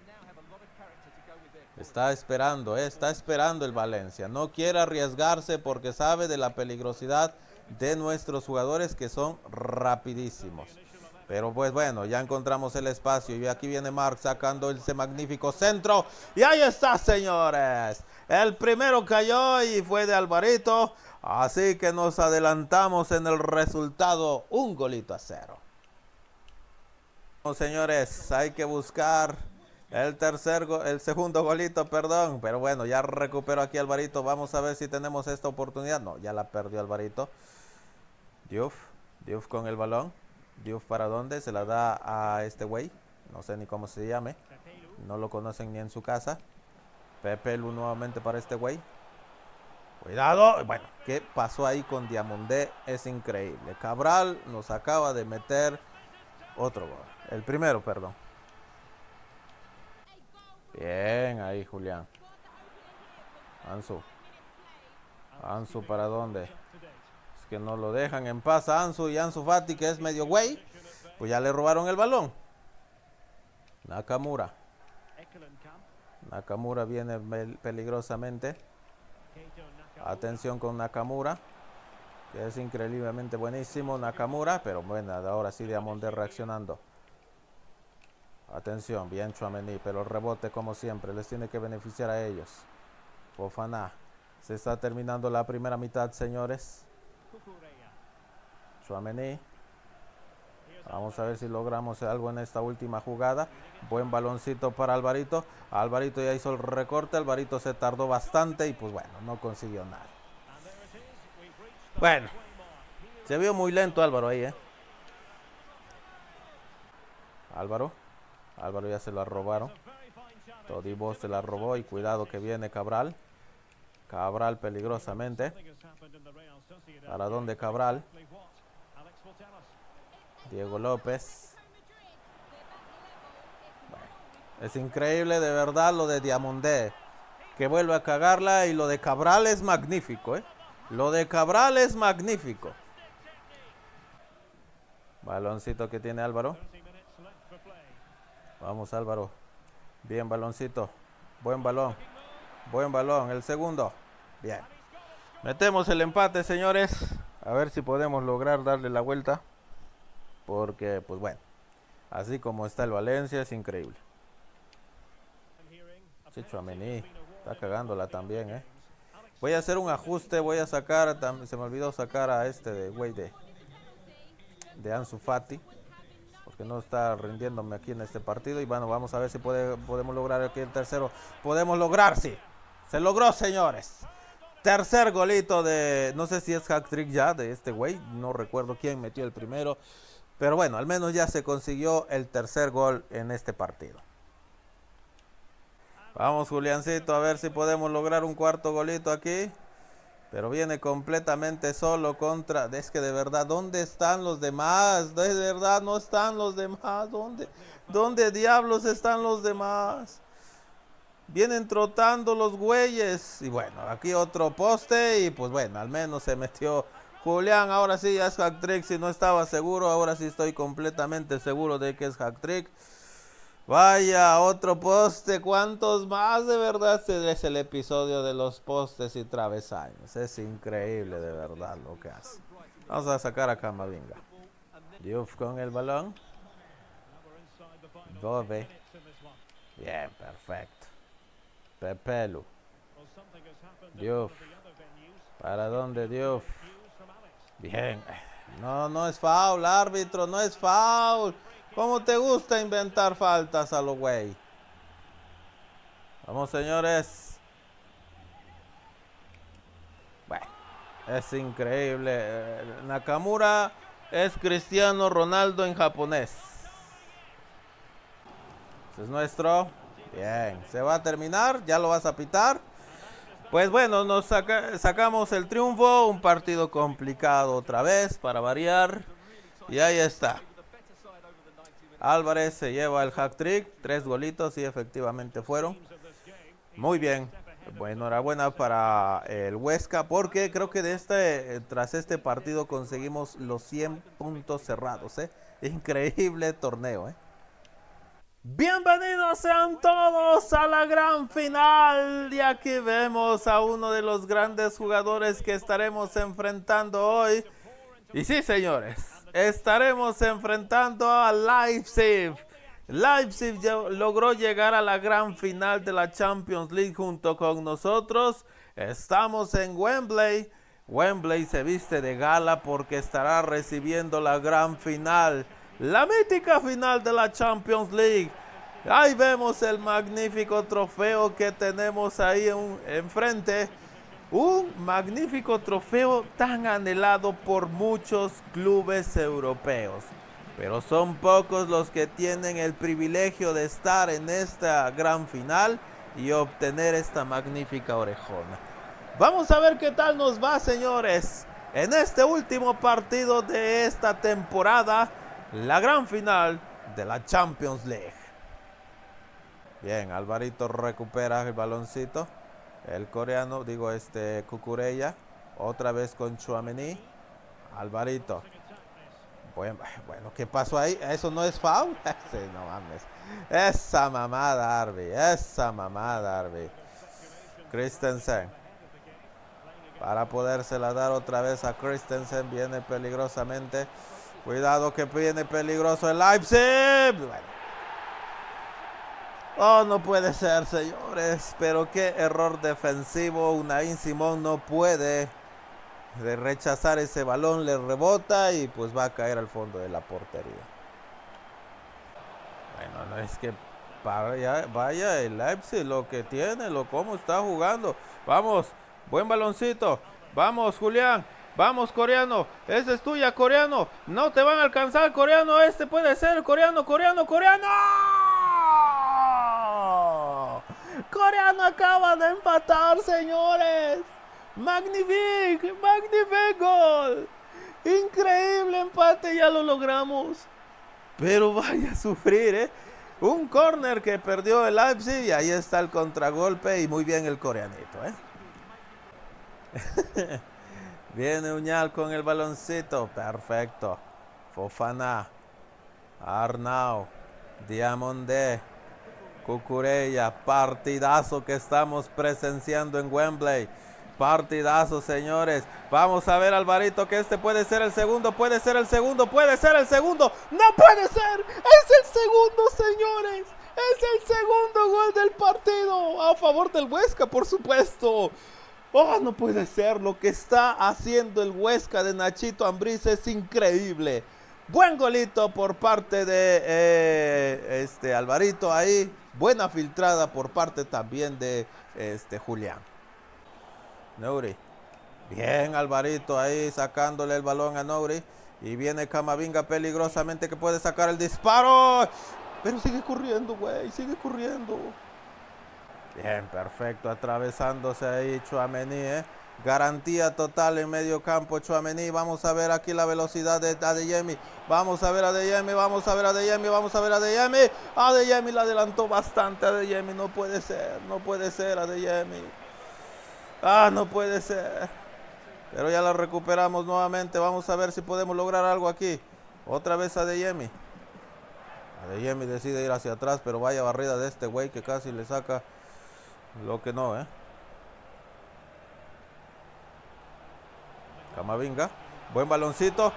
A: está esperando el Valencia. No quiere arriesgarse porque sabe de la peligrosidad de nuestros jugadores, que son rapidísimos. Pero pues bueno, ya encontramos el espacio y aquí viene Marc sacando ese magnífico centro. Y ahí está, señores. El primero cayó y fue de Alvarito. Así que nos adelantamos en el resultado, 1-0. Señores, hay que buscar el segundo golito, perdón. Pero bueno, ya recuperó aquí Alvarito. Vamos a ver si tenemos esta oportunidad. No, ya la perdió Alvarito. Diouf con el balón. Diouf para dónde, se la da a este güey. No sé ni cómo se llame. No lo conocen ni en su casa. Pepelu nuevamente para este güey. Cuidado. Bueno, ¿qué pasó ahí con Diamondé? Es increíble. Cabral nos acaba de meter otro gol. El primero, perdón. Bien, ahí Julián. Ansu para dónde. Es que no lo dejan en paz a Ansu y Ansu Fati, que es medio güey. Pues ya le robaron el balón. Nakamura viene peligrosamente. Atención con Nakamura, que es increíblemente buenísimo Nakamura, pero bueno, ahora sí Diamondé reaccionando. Atención, bien Tchouaméni, pero el rebote como siempre les tiene que beneficiar a ellos. Fofana, se está terminando la primera mitad, señores. Tchouaméni. Vamos a ver si logramos algo en esta última jugada. Buen baloncito para Alvarito. Alvarito ya hizo el recorte. Alvarito se tardó bastante y pues bueno, no consiguió nada. Bueno, se vio muy lento Álvaro ahí, Álvaro ya se la robaron. Todibo se la robó y cuidado que viene Cabral. Cabral peligrosamente. ¿Para dónde Cabral? Diego López. Bueno, es increíble de verdad lo de Diamondé, que vuelve a cagarla, y lo de Cabral es magnífico, Lo de Cabral es magnífico. Baloncito que tiene Álvaro. Vamos Álvaro. Bien baloncito. Buen balón. El segundo. Bien. Metemos el empate, señores. A ver si podemos lograr darle la vuelta. Porque, pues bueno, así como está el Valencia, es increíble. Tchouaméni está cagándola también, Voy a hacer un ajuste, voy a sacar, se me olvidó sacar a este de güey de Ansu Fati, porque no está rindiéndome aquí en este partido. Y bueno, vamos a ver si podemos lograr aquí el tercero. Podemos lograr, sí. Se logró, señores. Tercer golito de, no sé si es hat-trick ya de este güey, no recuerdo quién metió el primero. Pero bueno, al menos ya se consiguió el tercer gol en este partido. Vamos, Juliancito, a ver si podemos lograr un cuarto golito aquí. Pero viene completamente solo contra... Es que de verdad, ¿dónde están los demás? De verdad, no están los demás. ¿Dónde diablos están los demás? Vienen trotando los güeyes. Y bueno, aquí otro poste y pues bueno, al menos se metió Julián. Ahora sí ya es hat-trick. Si no estaba seguro, ahora sí estoy completamente seguro de que es hat-trick. Vaya, otro poste. ¿Cuántos más? De verdad, este es el episodio de los postes y travesaños. Es increíble de verdad lo que hace. Vamos a sacar a Camavinga. Diouf con el balón. Bove. Bien, perfecto. Pepelu. Diouf. ¿Para dónde, Dios? Bien. No, no es foul, árbitro, no es foul. ¿Cómo te gusta inventar faltas a lo güey? Vamos, señores. Bueno, es increíble. Nakamura es Cristiano Ronaldo en japonés. Ese es nuestro. Bien, se va a terminar. Ya lo vas a pitar. Pues bueno, nos sacamos el triunfo. Un partido complicado otra vez para variar. Y ahí está. Álvarez se lleva el hat-trick. 3 golitos y efectivamente fueron. Muy bien. Bueno, enhorabuena para el Huesca porque creo que tras este partido conseguimos los 100 puntos cerrados. Increíble torneo. Bienvenidos sean todos a la gran final. Y aquí vemos a uno de los grandes jugadores que estaremos enfrentando hoy. Y sí, señores, estaremos enfrentando a Leipzig. Leipzig logró llegar a la gran final de la Champions League junto con nosotros. Estamos en Wembley. Wembley se viste de gala porque estará recibiendo la gran final, la mítica final de la Champions League. Ahí vemos el magnífico trofeo que tenemos ahí enfrente. Un magnífico trofeo tan anhelado por muchos clubes europeos. Pero son pocos los que tienen el privilegio de estar en esta gran final y obtener esta magnífica orejona. Vamos a ver qué tal nos va, señores, en este último partido de esta temporada, la gran final de la Champions League. Bien, Alvarito recupera el baloncito. El coreano, Cucurella, otra vez con Tchouaméni. Alvarito. Bueno, ¿qué pasó ahí? ¿Eso no es foul? Sí, no mames. Esa mamada, Arby. Christensen. Para podérsela dar otra vez a Christensen. Viene peligrosamente. Cuidado que viene peligroso el Leipzig. Bueno. Oh, no puede ser, señores. Pero qué error defensivo. Unai Simón no puede de rechazar ese balón, le rebota y pues va a caer al fondo de la portería. Bueno, no es que vaya el Leipzig lo que tiene, cómo está jugando. Vamos, buen baloncito. Vamos, Julián. Vamos, coreano. Esa es tuya, coreano. No te van a alcanzar, coreano. Este puede ser, coreano. Coreano acaba de empatar, señores. Magnífico gol. Increíble empate, ya lo logramos. Pero vaya a sufrir, Un córner que perdió el Leipzig y ahí está el contragolpe y muy bien el coreanito, Viene Uñal con el baloncito, perfecto. Fofana, Arnau, Diamondé, Cucurella, partidazo que estamos presenciando en Wembley. Partidazo, señores. Vamos a ver, Alvarito, que este puede ser el segundo. No puede ser. Es el segundo, señores. Es el segundo gol del partido. A favor del Huesca, por supuesto. Oh, no puede ser. Lo que está haciendo el Huesca de Nachito Ambriz es increíble. Buen golito por parte de Alvarito ahí. Buena filtrada por parte también de Julián. Nouri. Bien, Alvarito ahí sacándole el balón a Nouri. Y viene Camavinga peligrosamente que puede sacar el disparo. Pero sigue corriendo, güey. Sigue corriendo. Bien, perfecto. Atravesándose ahí Tchouaméni, Garantía total en medio campo Tchouaméni. Vamos a ver aquí la velocidad de Adeyemi. Vamos a ver a Adeyemi. Adeyemi la adelantó bastante. Adeyemi, no puede ser Adeyemi. No puede ser. Pero ya la recuperamos nuevamente. Vamos a ver si podemos lograr algo aquí. Otra vez Adeyemi. Adeyemi decide ir hacia atrás, pero vaya barrida de este güey que casi le saca lo que no, Camavinga. Buen baloncito.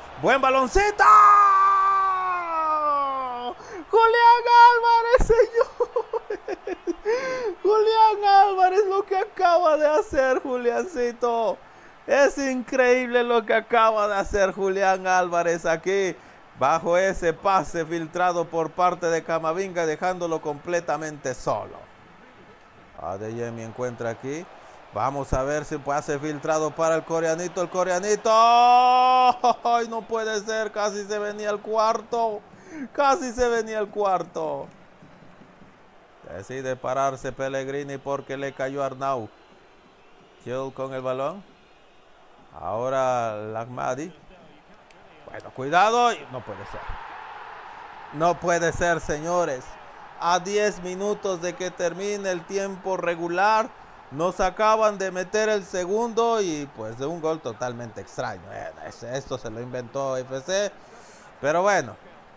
A: Julián Álvarez, señor. Julián Álvarez, lo que acaba de hacer Juliancito. Es increíble lo que acaba de hacer Julián Álvarez aquí, bajo ese pase filtrado por parte de Camavinga, dejándolo completamente solo. Adeyemi encuentra aquí. Vamos a ver si pase filtrado para el coreanito. El coreanito. ¡Ay, no puede ser! Casi se venía el cuarto. Casi se venía el cuarto. Decide pararse Pellegrini porque le cayó Arnau. Kill con el balón. Ahora Lahmadi. Bueno, cuidado. No puede ser. No puede ser, señores. A 10 minutos de que termine el tiempo regular, nos acaban de meter el segundo y pues de un gol totalmente extraño. Esto se lo inventó FC. Pero bueno.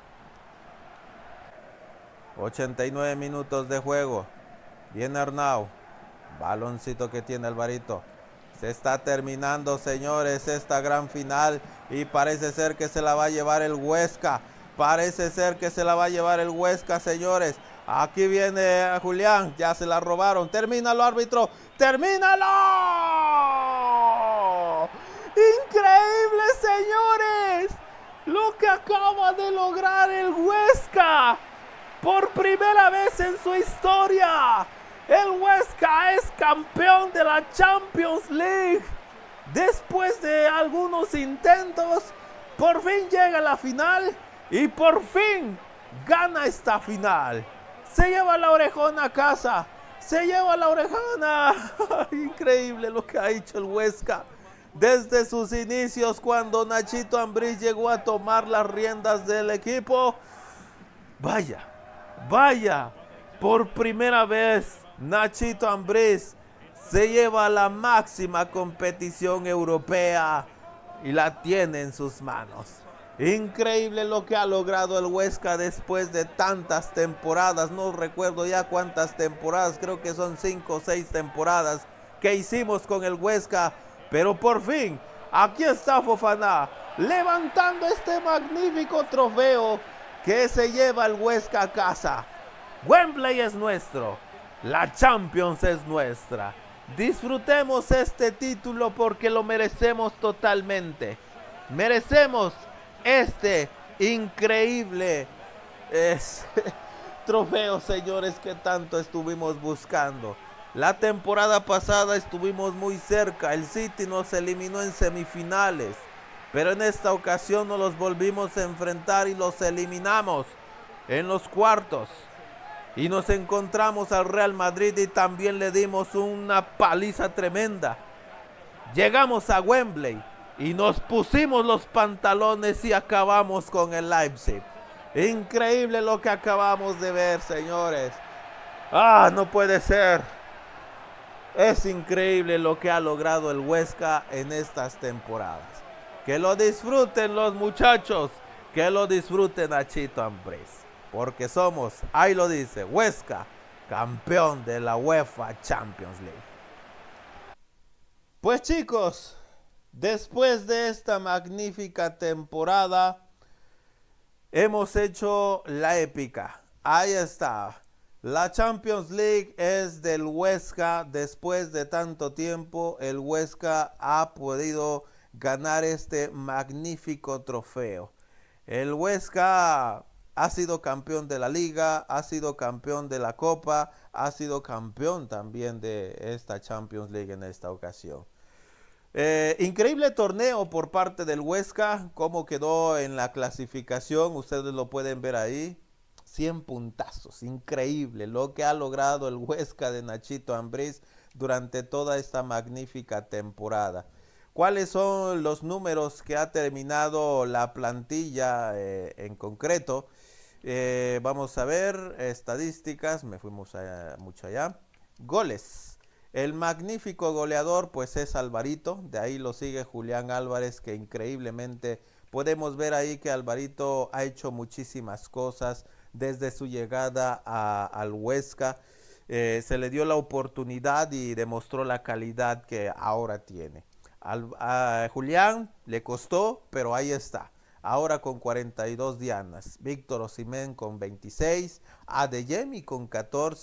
A: 89 minutos de juego. Viene Arnau. Baloncito que tiene Alvarito. Se está terminando, señores, esta gran final. Y parece ser que se la va a llevar el Huesca. Parece ser que se la va a llevar el Huesca, señores. Aquí viene Julián. Ya se la robaron. Termínalo, árbitro. ¡Termínalo! ¡Increíble, señores! Lo que acaba de lograr el Huesca. Por primera vez en su historia, el Huesca es campeón de la Champions League. Después de algunos intentos, por fin llega a la final y por fin gana esta final. Se lleva la orejona a casa. Se lleva la orejona. Increíble lo que ha hecho el Huesca. Desde sus inicios, cuando Nachito Ambriz llegó a tomar las riendas del equipo. Vaya, por primera vez Nachito Ambriz se lleva la máxima competición europea y la tiene en sus manos. Increíble lo que ha logrado el Huesca después de tantas temporadas. No recuerdo ya cuántas temporadas, creo que son 5 o 6 temporadas que hicimos con el Huesca. Pero por fin, aquí está Fofana levantando este magnífico trofeo que se lleva el Huesca a casa. Wembley es nuestro, la Champions es nuestra. Disfrutemos este título porque lo merecemos totalmente. Merecemos este increíble trofeo, señores, que tanto estuvimos buscando. La temporada pasada estuvimos muy cerca. El City nos eliminó en semifinales, pero en esta ocasión nos los volvimos a enfrentar y los eliminamos en los cuartos. Y nos encontramos al Real Madrid y también le dimos una paliza tremenda. Llegamos a Wembley y nos pusimos los pantalones y acabamos con el Leipzig. Increíble lo que acabamos de ver, señores. No puede ser. Es increíble lo que ha logrado el Huesca en estas temporadas. Que lo disfruten los muchachos. Que lo disfruten Nachito Ambriz. Porque somos, ahí lo dice, Huesca, campeón de la UEFA Champions League. Pues chicos, después de esta magnífica temporada, hemos hecho la épica. Ahí está. La Champions League es del Huesca. Después de tanto tiempo, el Huesca ha podido ganar este magnífico trofeo. El Huesca ha sido campeón de la Liga, ha sido campeón de la Copa, ha sido campeón también de esta Champions League en esta ocasión. Increíble torneo por parte del Huesca, cómo quedó en la clasificación, ustedes lo pueden ver ahí. 100 puntazos, increíble lo que ha logrado el Huesca de Nachito Ambriz durante toda esta magnífica temporada. ¿Cuáles son los números que ha terminado la plantilla en concreto? Vamos a ver estadísticas, me fuimos mucho allá. Goles. El magnífico goleador pues es Alvarito, de ahí lo sigue Julián Álvarez, que increíblemente podemos ver ahí que Alvarito ha hecho muchísimas cosas desde su llegada al Huesca. Se le dio la oportunidad y demostró la calidad que ahora tiene. A Julián le costó, pero ahí está. Ahora con 42 dianas. Víctor Osimhen con 26. Adeyemi con 14.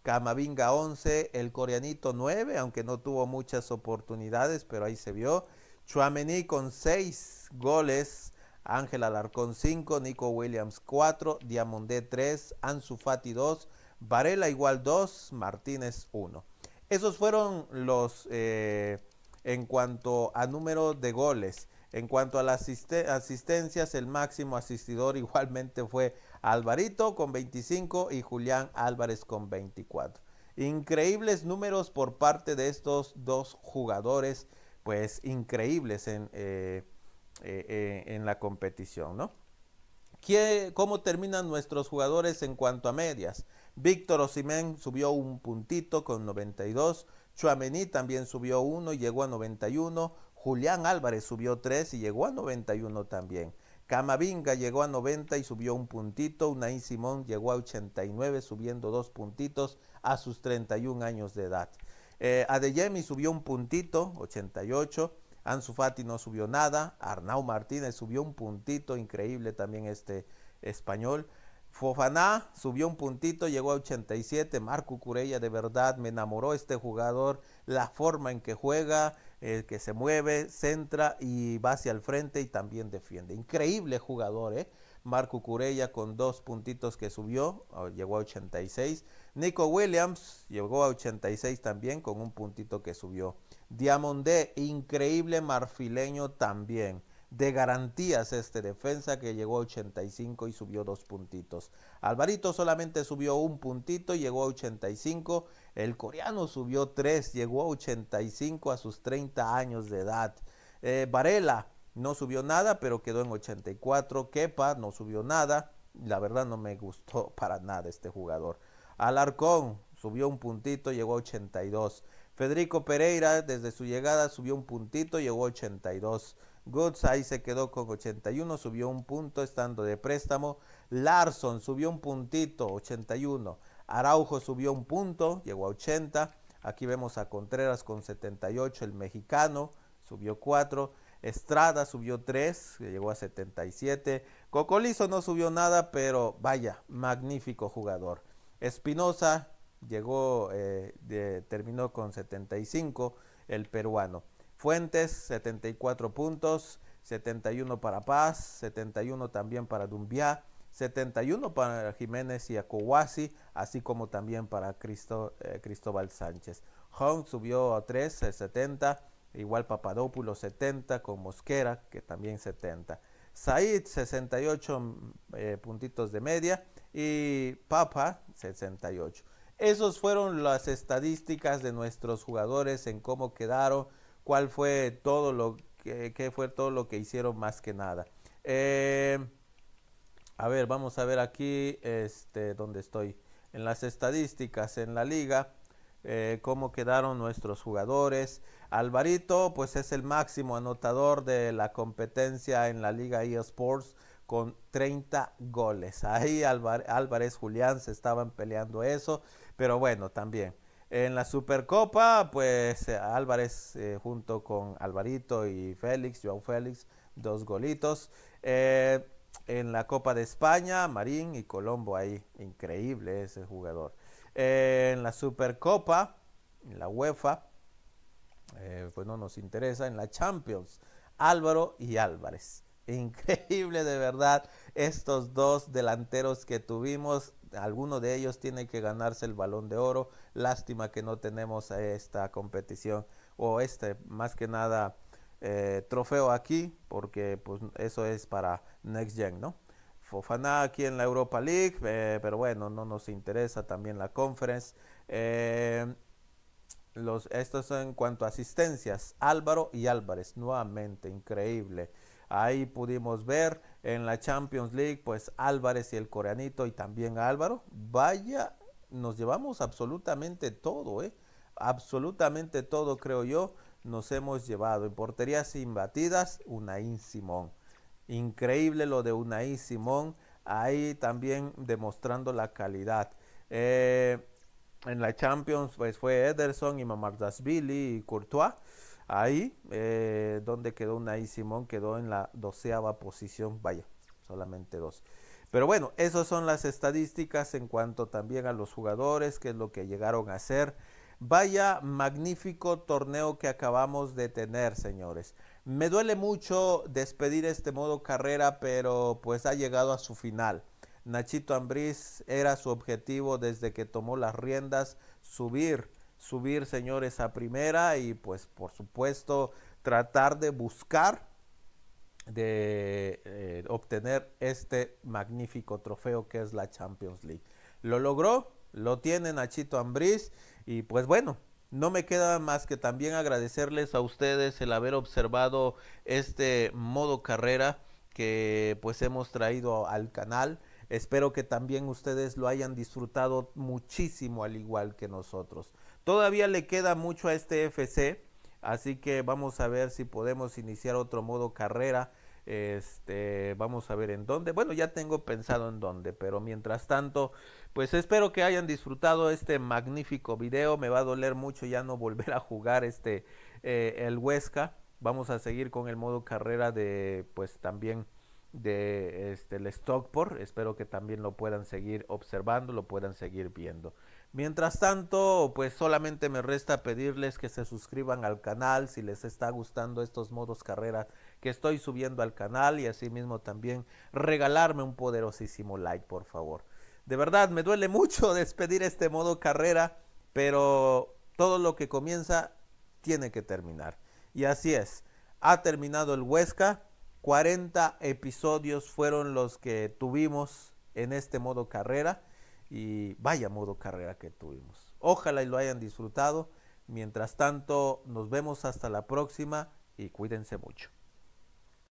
A: Camavinga 11, el coreanito 9, aunque no tuvo muchas oportunidades, pero ahí se vio. Tchouaméni con 6 goles, Ángel Alarcón 5, Nico Williams 4, Diamondé 3, Ansu Fati 2, Varela igual 2, Martínez 1. Esos fueron los en cuanto a número de goles. En cuanto a las asistencias, el máximo asistidor igualmente fue Alvarito con 25 y Julián Álvarez con 24. Increíbles números por parte de estos dos jugadores, pues increíbles en la competición, ¿no? ¿Cómo terminan nuestros jugadores en cuanto a medias? Víctor Osimhen subió un puntito con 92, Tchouaméni también subió uno y llegó a 91, Julián Álvarez subió 3 y llegó a 91 también. Camavinga llegó a 90 y subió un puntito, Unai Simón llegó a 89 subiendo 2 puntitos a sus 31 años de edad. Adeyemi subió un puntito, 88. Ansu Fati no subió nada. Arnau Martínez subió un puntito, increíble también este español. Fofana subió un puntito, llegó a 87. Marco Cucurella, de verdad me enamoró este jugador, la forma en que juega, que se mueve, centra y va hacia el frente y también defiende. Increíble jugador, ¿eh? Marco Cucurella con 2 puntitos que subió, llegó a 86. Nico Williams llegó a 86 también con un puntito que subió. Diamondé, increíble marfileño también. De garantías este defensa que llegó a 85 y subió 2 puntitos. Alvarito solamente subió un puntito y llegó a 85. El coreano subió 3, llegó a 85 a sus 30 años de edad. Varela no subió nada, pero quedó en 84. Kepa no subió nada. La verdad no me gustó para nada este jugador. Alarcón subió un puntito, llegó a 82. Federico Pereira desde su llegada subió un puntito, llegó a 82. Goods ahí se quedó con 81, subió un punto estando de préstamo. Larsson subió un puntito, 81. Araujo subió un punto, llegó a 80. Aquí vemos a Contreras con 78, el mexicano subió 4. Estrada subió 3, llegó a 77. Cocolizo no subió nada, pero vaya, magnífico jugador. Espinosa llegó, terminó con 75, el peruano. Fuentes, 74 puntos, 71 para Paz, 71 también para Dumbiá, 71 para Jiménez y Akowasi, así como también para Cristóbal Sánchez. Hong subió a 3, 70, igual Papadopoulos 70, con Mosquera, que también 70. Said, 68 puntitos de media y Papa, 68. Esos fueron las estadísticas de nuestros jugadores en cómo quedaron, cuál fue todo lo que fue todo lo que hicieron más que nada. A ver, vamos a ver aquí, donde estoy, en las estadísticas en la liga, cómo quedaron nuestros jugadores. Alvarito, pues es el máximo anotador de la competencia en la liga eSports con 30 goles. Ahí Álvarez, Julián se estaban peleando eso, pero bueno, también. En la Supercopa, pues Álvarez junto con Alvarito y Félix, Joao Félix, 2 golitos. En la Copa de España, Marín y Colombo ahí, increíble ese jugador. En la Supercopa, en la UEFA, pues no nos interesa. En la Champions, Álvaro y Álvarez. Increíble de verdad estos dos delanteros que tuvimos. Alguno de ellos tiene que ganarse el Balón de Oro. Lástima que no tenemos esta competición o más que nada trofeo aquí, porque pues eso es para Next Gen, ¿no? Fofana aquí en la Europa League, pero bueno, no nos interesa también la Conference. Estos son en cuanto a asistencias, Álvaro y Álvarez, nuevamente, increíble. Ahí pudimos ver en la Champions League, pues Álvarez y el coreanito y también Álvaro. Vaya, nos llevamos absolutamente todo, absolutamente todo, creo yo, nos hemos llevado. En porterías imbatidas, Unai Simón. Increíble lo de Unai Simón, ahí también demostrando la calidad. En la Champions pues fue Ederson y Mamardashvili y Courtois. Ahí donde quedó Unai Simón, quedó en la 12ª posición, vaya, solamente 2. Pero bueno, esas son las estadísticas en cuanto también a los jugadores, qué es lo que llegaron a hacer. Vaya magnífico torneo que acabamos de tener, señores. Me duele mucho despedir este modo carrera, pero pues ha llegado a su final. Nachito Ambriz era su objetivo desde que tomó las riendas, subir, señores, a primera y pues por supuesto tratar de buscar de obtener este magnífico trofeo que es la Champions League. Lo logró, lo tiene Nachito Ambriz y pues bueno, no me queda más que también agradecerles a ustedes el haber observado este modo carrera que pues hemos traído al canal. Espero que también ustedes lo hayan disfrutado muchísimo al igual que nosotros. Todavía le queda mucho a este FC, así que vamos a ver si podemos iniciar otro modo carrera. Vamos a ver en dónde. Bueno, ya tengo pensado en dónde, pero mientras tanto, pues espero que hayan disfrutado este magnífico video. Me va a doler mucho ya no volver a jugar el Huesca. Vamos a seguir con el modo carrera de, pues también de el Stockport. Espero que también lo puedan seguir observando, lo puedan seguir viendo. Mientras tanto, pues solamente me resta pedirles que se suscriban al canal si les está gustando estos modos carrera que estoy subiendo al canal y asimismo también regalarme un poderosísimo like, por favor. De verdad, me duele mucho despedir este modo carrera, pero todo lo que comienza tiene que terminar. Y así es, ha terminado el Huesca. 40 episodios fueron los que tuvimos en este modo carrera y vaya modo carrera que tuvimos. Ojalá y lo hayan disfrutado. Mientras tanto, nos vemos hasta la próxima y cuídense mucho.